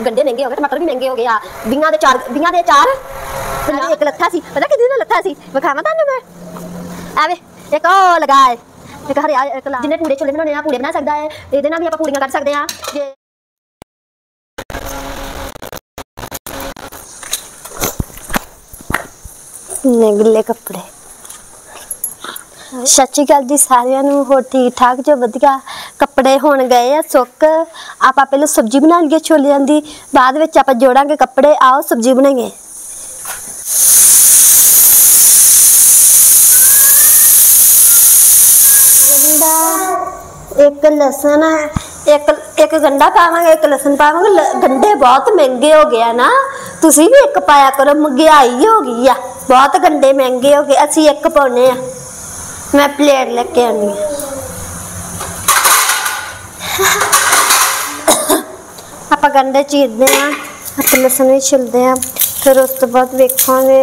गंढे महंगे हो गए, टमाटर भी महंगे हो गए आ। बिंगा दे चार एक लत्था सी, पता कितने दा लत्था सी विखावा तुहानू मैं। आवे एक ओ लगाए एक हरिया एक जिन्ने पूड़े छोले बनाने आ पूड़े बना सकदा है, इहदे नाल भी आपां पूड़ियां कट सकदे आ। जे गिले कपड़े सत श्री अकाल जी सारिਆਂ ਨੂੰ हो ठीक ठाक जो वधिया कपड़े होण गए आ सुक। आप पहले सब्जी बना लईए छोलियां दी, बाद विच आप जोड़ांगे कपड़े। आओ सब्जी बनाइए। एक लसन है, एक गंढा पावांगे, एक लसन पावांगे। गंढे बहुत महंगे हो गए ना, तुसी भी एक पाया करो, महंगाई हो गई आ बहुत, गंढे महंगे हो गए। असी एक पाने आ, मैं प्लेट लेके आनी आप गंढे चीरते हैं, आप लसन भी छिलते हैं, फिर उस तो बाद वेखांगे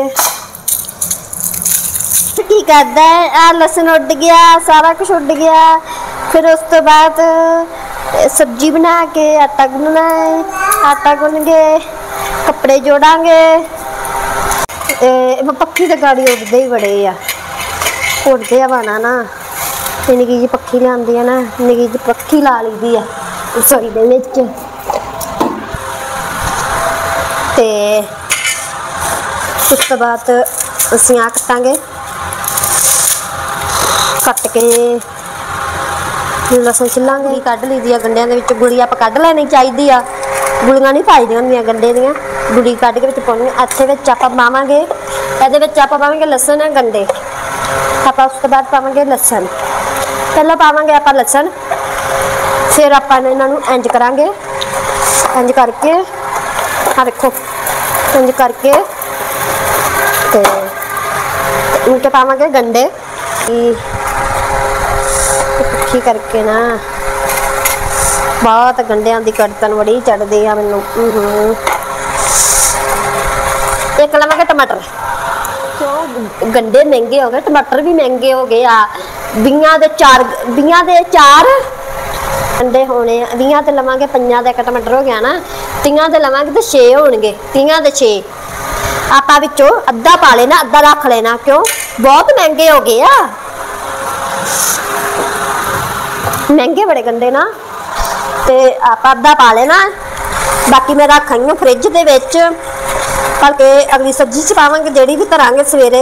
की करता है। आ लसन उड़ गया, सारा कुछ उड़ गया। फिर उस तो बाद सब्जी बना के आटा गुनना है, आटा गुन के कपड़े जोड़ांगे। पक्खी तो गाड़ी उड़ते ही बड़े आ, उड़ते आ बना ना। निकी जी पक्खी लियांदी है ना, निकी जी पक्खी ला ली दी है रसोई दे विच। ते उस तो बाद असीं आ कटांगे, कट के लसन छिलांगे। कढ़ ली दी गंढियां दे विच गुड़ी आप कढ़ लैनी चाहिदी आ, गुड़ियां नहीं पाई दियां हुंदियां गंढे दियां, गुड़ी कढ़ के विच पाउणी। इत्थे विच आपां पावांगे, इहदे विच आपां पावांगे लसन गंढे, आपां उस तो बाद पावांगे लसन। पहलां पावांगे आपां लसन, फिर आपां इन्हां नूं इंज करांगे, इंज करके आ देखो इंज करके ते इनके पावांगे गंढे इकट्ठी करके ना। बहुत गंढियां दी कड़तन बड़ी चढ़दी आ मैनूं। एक लवांगे टमाटर, क्यों गंढे महंगे हो गए, टमाटर भी महंगे हो गए आ। बीआं दे चार गंढे होने, 20 ते लवांगे, 5 दा एक टमाटर हो गया ना, 30 दे लवांगे तो 6 होणगे, 30 दे 6। आपां विचों अद्धा पा लेना, अद्धा रख लेना, क्यों बहुत महंगे हो गए आ, महंगे बड़े गंढे ना। ते आप अद्धा पा लेना, बाकी मैं रख आई हूँ फ्रिज दे विच, बल्कि अगली सब्जी च पावांगे, जेहड़ी भी धरांगे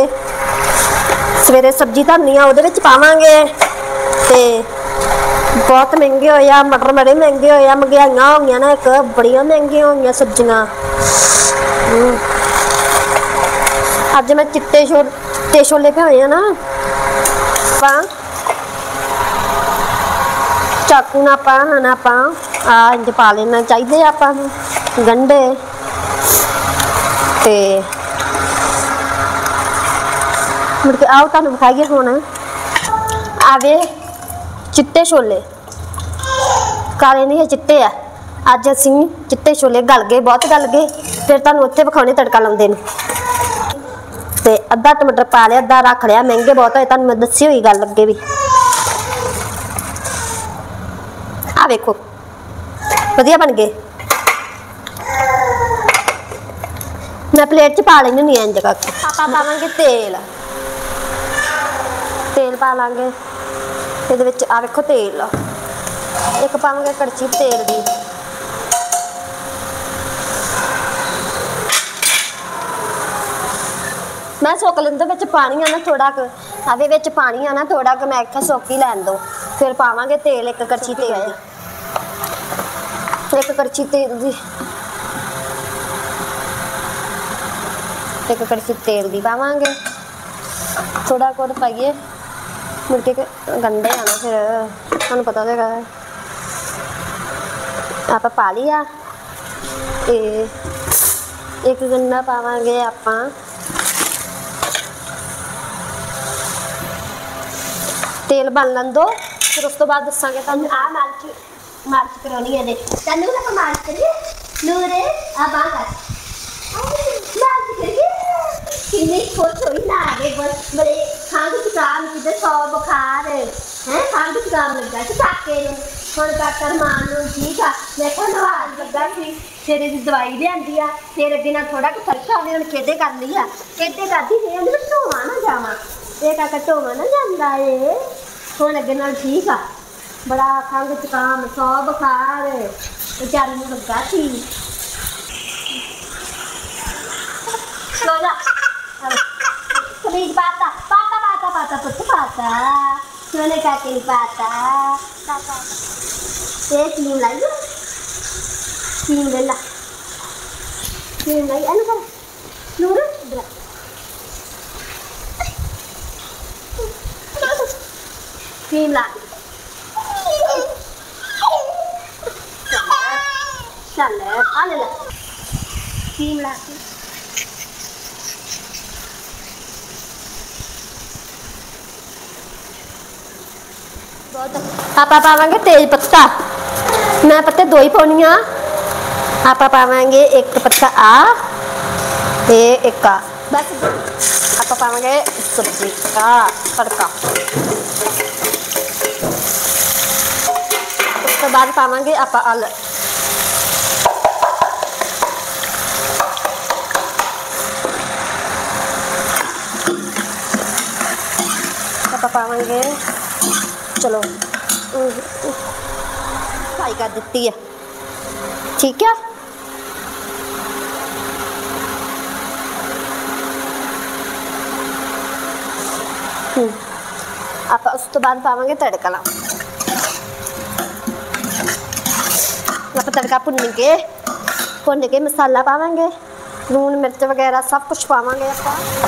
सवेरे सब्जी धरनी आ, उहदे विच पावांगे। ते बहुत महंगे होए आ मटर, बड़े महंगे होए आ, महंगाइयां हो गई ना, एक बड़ियां महंगियां हो गई सब्जियां। अज मैं चिट्टे छोले भ्योए आ ना, चाकू ना आ इंज पा लेना चाहिए आपां गंढे। ते मुड़ के आओ तुहानूं विखाइए हुण आवे चिट्टे छोले, काले नहीं है चिट्टे आ। अज असीं चिट्टे छोले गल गए, बहुत गल गए, फिर तुहानूं उत्थे विखाउने तड़का लाउंदे नूं। ते अद्धा टमाटर पा लिया, अद्धा रख लिया, महंगे बहुत होए, तुहानूं मैं दस्सी होई गल अगे भी। आ वेखो वधिया बन गए। मैं प्लेट च पा लैनी हुंदी इंज करके। आपां पावांगे तेल पा लांगे इहदे विच। आ वेखो तेल एक पावांगे कड़छी तेल दी। मैं सुक लैंदे विच पानी आ ना थोड़ा क, आवे विच पानी आ ना थोड़ा क, मैं आख्या सुक ही लैन दो। फिर पावांगे तेल, एक कड़छी तेल दी, एक कड़छी तेल दी, एक कड़छी तेल दी पावांगे। थोड़ा कुछ पाइए, मुड़ के गंढे आ ना, फिर तुहानूं पता होगा आप पा लिया। एक गंढा पावांगे आपां, तेल बन लैन दो, फिर उस तो बाद दसांगे तुहानूं। आ मार्च करानी है, तेनू ना मार्च करिए नूरे आ बांह कर मार्च करिए। किन्नी खुश होई ना आगे, बस बड़े खंघ जुकाम किधर 100 बुखार है, खंघ जुकाम लग गया टाके नूं। ਹੁਣ ਕਾਕਾ ਮਾਨ ਨੂੰ ਠੀਕ ਆ ਮੈਂ ਕਿਹਾ ਨਵਾਜ਼ ਲੱਗਾ ਸੀ ਤੇਰੇ ਦੀ ਦਵਾਈ ਲਿਆਂਦੀ ਆ ਤੇਰੇ ਬਿਨਾਂ ਥੋੜਾ ਕੁ ਫਰਕ ਆਵੇ ਹੁਣ ਖੇਡੇ ਕਰ ਲਈ ਆ ਖੇਡੇ ਕਰਦੀ ਸੀ ਉਹਨੂੰ ਢੋਵਾ ਨਾ ਜਾਵਾਂ ਇਹ ਕਾਕਾ ਢੋਵਾ ਨਾ ਜਾਂਦਾ ਏ ਹੁਣ ਅੱਗੇ ਨਾਲ ਠੀਕ ਆ ਬੜਾ ਖੰਘ ਜ਼ੁਕਾਮ ਸੌ ਬੁਖਾਰ ਵਿਚਾਰੀ ਨੂੰ ਲੱਗਾ ਸੀ लो जा कमीज पाता पाता पाता पाता पुत पाता सोने का के पाता पाता ये क्रीम लाई क्रीम ले ला क्रीम लाई अनु कर नूर इधर क्रीम ला चल आ ले ला क्रीम ला ਆਪਾਂ ਪਾਵਾਂਗੇ ਤੇਜ ਪੱਤਾ ਮੈਂ ਪੱਤੇ 2 ਹੀ ਪਾਉਣੀ ਆ ਆਪਾਂ ਪਾਵਾਂਗੇ ਇੱਕ ਪੱਤਾ ਆ ਤੇ ਇੱਕ ਆ ਬਸ ਆਪਾਂ ਪਾਵਾਂਗੇ ਸਬਜ਼ੀ ਦਾ ਤੜਕਾ ਉਸ ਤੋਂ ਬਾਅਦ ਪਾਵਾਂਗੇ ਆਪਾਂ ਆਲੂ ਆਪਾਂ ਪਾਵਾਂਗੇ चलो फ्राई कर दी है ठीक है आप उस तो बाद पावांगे तड़का ला आप तड़का भुन के मसाला पावांगे लून मिर्च वगैरह सब कुछ पावांगे आप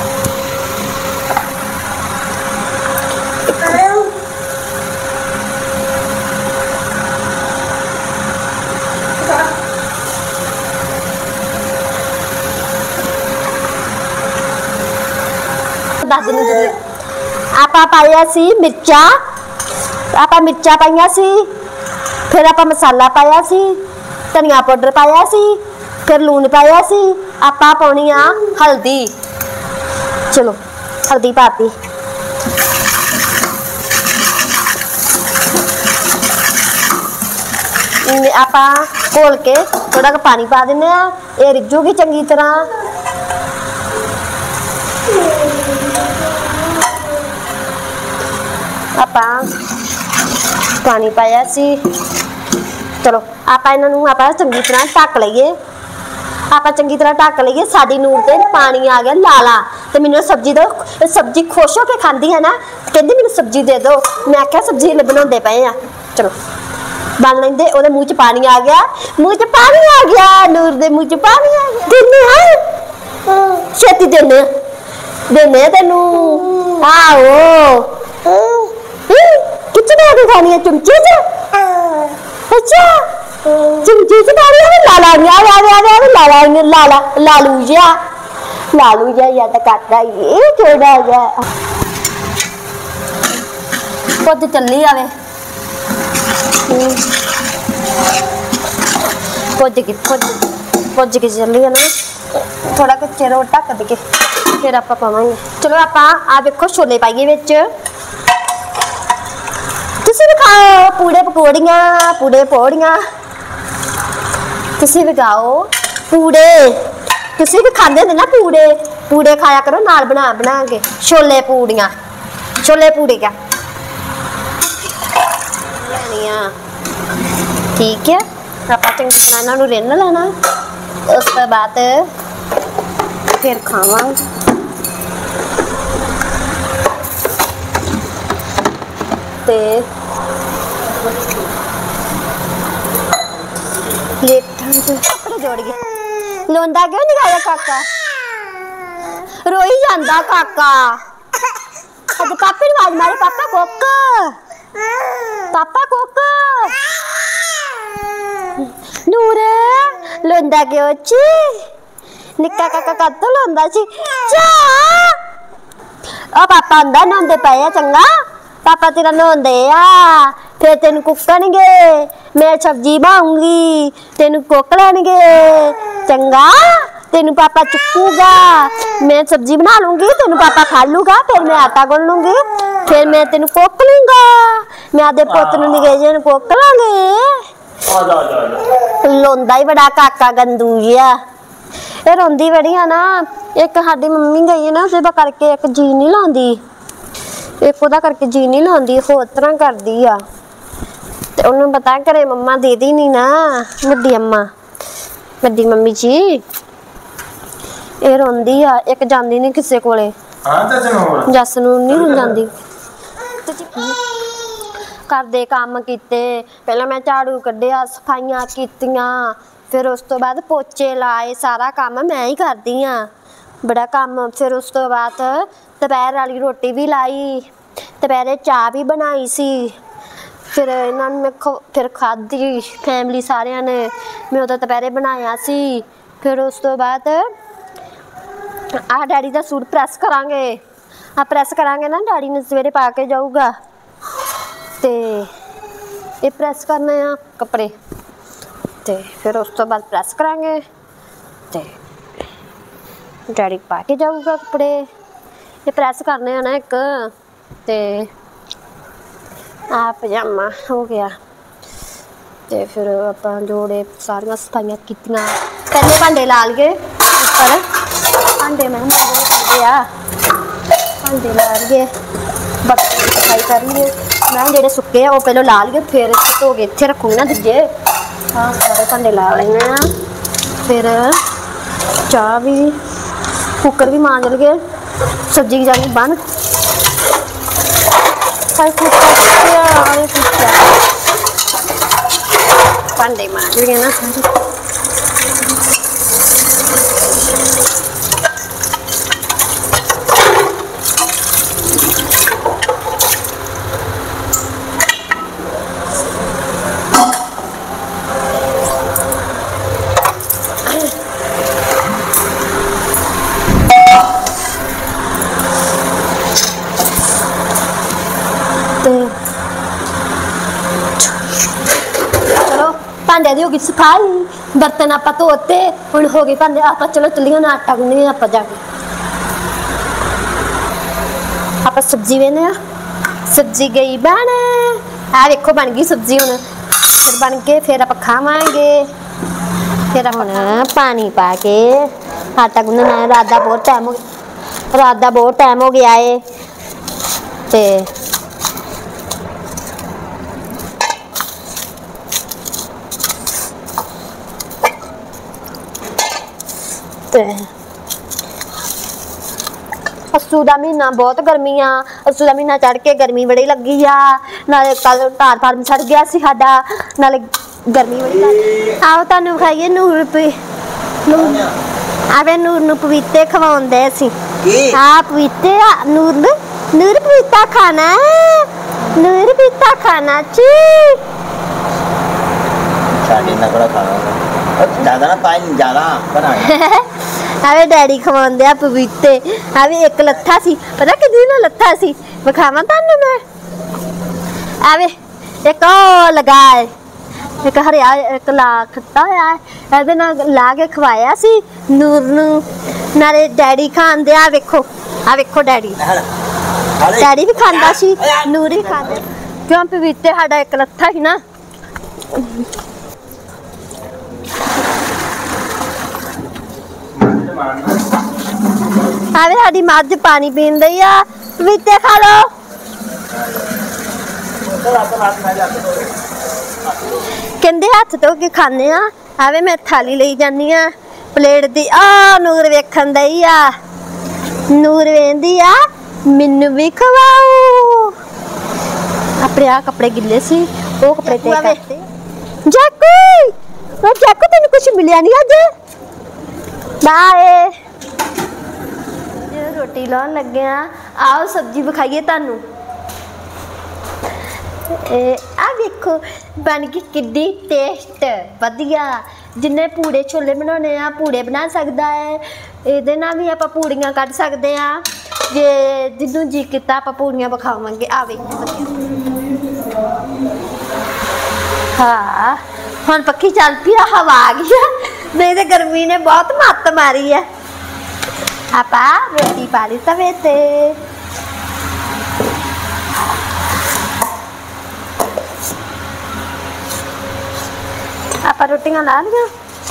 आपा पाया सी मिर्चा आपा मिर्चा पाइया सी फिर आपा मसाला पाया सी धनिया पाउडर पाया सी फिर लून पाया सी आपा पाउनी आ हल्दी चलो हल्दी पाती आपा घोल के थोड़ा पानी पा देने ये रिझूगी चंगी तरह आप पानी पाया सी चलो आप चंगी तरह ढक लीए आप चंगी तरह ढक लीए साड़ी नूर से पानी आ गया लाला तो मैंने सब्जी दो सब्जी खुश होकर खाती है ना कहती मैंने सब्जी दे दो मैं आख्या सब्जी बनाते पे आ चलो बन लेंदे ओदे मुँह च पानी आ गया नूर दे मुँह च पानी आ गया देने छेती देने तेनू आओ किचन आके खानी है चमचे से अच्छा चमचे से खानी है लाला लाला लाला लालू जा या तो काटा ये छोड़ा जा खुद चली आवे खुद के चली है ना थोड़ा कुछ चेरो ढक दे फिर आप पावांगे चलो आप आ देखो छोले पाइए विच तुसी भी खाओ पूड़े पकौड़ियां तुसी भी खाओ पूड़े तुसी भी खाते होंगे ना पूड़े खाया करो नाल बना के छोले पूड़े क्या ठीक है आप चंगी तरह इन्हों रिन लेना उस तो बाद फिर खावांगे ते कपड़े जोड़ गए लोंदा क्यों नहीं खाया काका रोई जांदा काका अज पापे ने आवाज मारी पापा कोक नूरे लोंदा क्यों ची निक्का काका कद तो लोंदा सी चा ओ पापा अंदर नहांदे पे आ चंगा पापा तेरा नहांदे आ फिर तेन कुकणगे मैं सब्जी बनाऊंगी तेन कुक लैणगे चंगा तेन पापा चुकूगा मैं सब्जी बना लूंगी तेन पापा खा लूगा फिर मैं आटा गुन लूंगी फिर मैं तेन कुक लूंगा मैं आदे पुत नूं निके जे नूं पुक लांगे लोंदा ही बड़ा काका गंदू जिहा ये रोंदी बड़ी है ना एक साडी मम्मी गई है ना उसे करके एक जी नहीं लाउंदी एक ओदा करके जी नहीं लाउंदी होर तरह करदी आ ते ओनू पता घरे मम्मा दे दी नहीं ना वड्डी मम्मी जी ये रोंदी आ एक जांदी नहीं किसे कोले जस नूं नहीं जांदी घर दे काम कीते पहला मैं झाड़ू कड्ढिया सफाइयां कीतियां फिर उस तो बाद पोचे लाए सारा काम मैं ही करदी हाँ बड़ा काम फिर उस तो बाद दोपहर वाली रोटी भी लाई दोपहरे चाह भी बनाई सी फिर इन्होंने मैं फिर खाधी फैमिली सारिया ने मैं उधर दोपहरे बनाया सी फिर उस तो बाद आ डैडी का सूट प्रैस करांगे आ प्रैस करांगे ना डैडी ने सवेरे पा के जाऊगा ते ये प्रैस करने आ कपड़े ते फिर उस तो बाद प्रैस करांगे ते डैडी पा के जाऊगा कपड़े ये प्रैस करने हैं ना एक ते आ पजामा हो गया ते फिर आप जोड़े सारिया सफाइयां कीतियां पहले भांडे ला लिए ऊपर भांडे मैं भांडे ला लिए बर्तन सफाई कर लिए मैं जेडे सुके वो पहले ला लिए फिर धो के इत्थे रखूंगी ना दूजे हाँ सारे भांडे ला लेने फिर चाह भी कुकर भी मांज लिए सब्जी की जानी बन भांडे मांज लिए ना भांडे दी होगी सफाई बर्तन आप धोते हुण हो गए भांडे आप चलो चलिए ना आटा गुन्निए आप जाके आप सब्जी वेने सब्जी गई बन आ देखो बन गई सब्जी हुण फिर बन के फिर आप खावांगे फिर हुण पानी पा के आटा गुन्नना है रात दा बहुत टाइम हो गया है ते अस्सू का महीना बहुत गर्मी आ अस्सू का महीना चढ़ के गर्मी बड़ी लगी आ नाले कल तार फार्म छड़ गया सी साडा नाले गर्मी बड़ी लगी आओ तुहानू खाइए नूर आवे नूर नू पपीते खवाउंदे सी हाँ पपीते नूर पपीता खाना है नूर पपीता खाना ची ज्यादा ना पानी ज्यादा अरे डैडी खवाउंदे पपीते अभी एक लत्था सी पता कितनी ना लत्था सी विखावा तुहानू मैं अवे एक लगाए एक हरिया एक ला खट्टा होया एदे नाल ला के खवाया सी नूर नू नाले डैडी खांदे आ वेखो डैडी भी खांदा सी नूर भी खांदे क्यों पपीते साडा एक लत्था ही ना अरे साडी मझ पानी पीन दी आ पपीते खा लो कहंदे हाथ धो के खाने आ आवे मैं थाली ले जानी आ प्लेट दी आ नूर वेखन दई आ नूर वेंदी आ मैनू भी खवाओ अपने आ कपड़े गिले सी वो कपड़े ते करते जाकू तेन कुछ मिलिया नहीं अज बाय रोटी लाने लगे आओ सब्जी विखाइए तुहानू आ देखो बन गई किड्डी टेस्ट वधिया जिन्हें पूड़े छोले बनाने आ पूड़े बना सकता है ये ना भी आप पूड़ियाँ कट सकते हैं जे जिन्नू जी किता आप पूड़ियाँ विखावांगे आवे हाँ हम पक्की चल पी हवा आ गई नहीं तो गर्मी ने बहुत मत मारी है आपा रोटी पा ली तवे ते ਆਪਾਂ ਰੋਟੀਆਂ ਲਾ ਲਈਆਂ।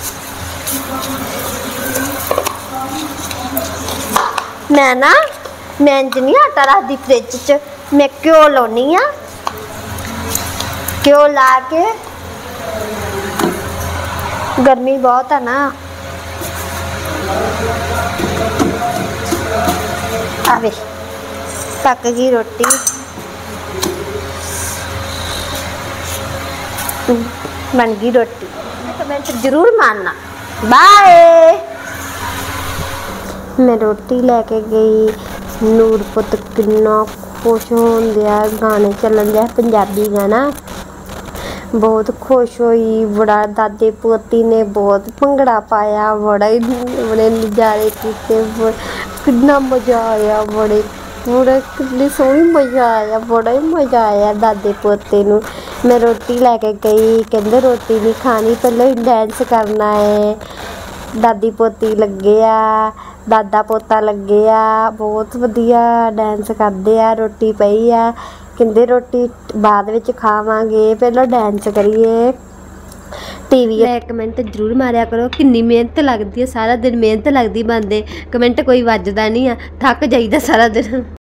ਮੈਂ ਇੰਜ ਨਹੀਂ ਆਟਾ ਰੱਖਦੀ ਫ੍ਰਿਜ 'ਚ, ਮੈਂ ਘਿਓ ਲਾਉਣੀ ਆ। ਘਿਓ ਲਾ ਕੇ, ਗਰਮੀ ਬਹੁਤ ਆ ਨਾ। ਆਵੇ ਪੱਕ ਗਈ ਰੋਟੀ। बन गई रोटी। कमेंट जरूर मारना। बाय। मैं रोटी लेके गई, नूर पुत कितना खुश होंदिया, गाने चलन दिया पंजाबी गाना, बहुत खुश हुई। बड़ा दादे पोती ने बहुत भंगड़ा पाया, बड़े नज़ारे किते, कितना मज़ा आया, बड़े कितनी सोहनी मज़ा आया, बड़ा ही मज़ा आया दादे पोते नूं। मैं रोटी लैके गई, कहंदे रोटी नहीं खानी, पहले डांस करना है। दादी पोती लगे आ, दादा पोता लगे आ, बहुत वधिया डांस करदे आ। रोटी पई आ, कहंदे रोटी बाद विच खावांगे, पहले डांस करिए। टीवी कमेंट जरूर मारिया करो, किन्नी मेहनत लगती है, सारा दिन मेहनत लगती बनते, कमेंट कोई वजदा नहीं आ, थक जाइदा सारा दिन।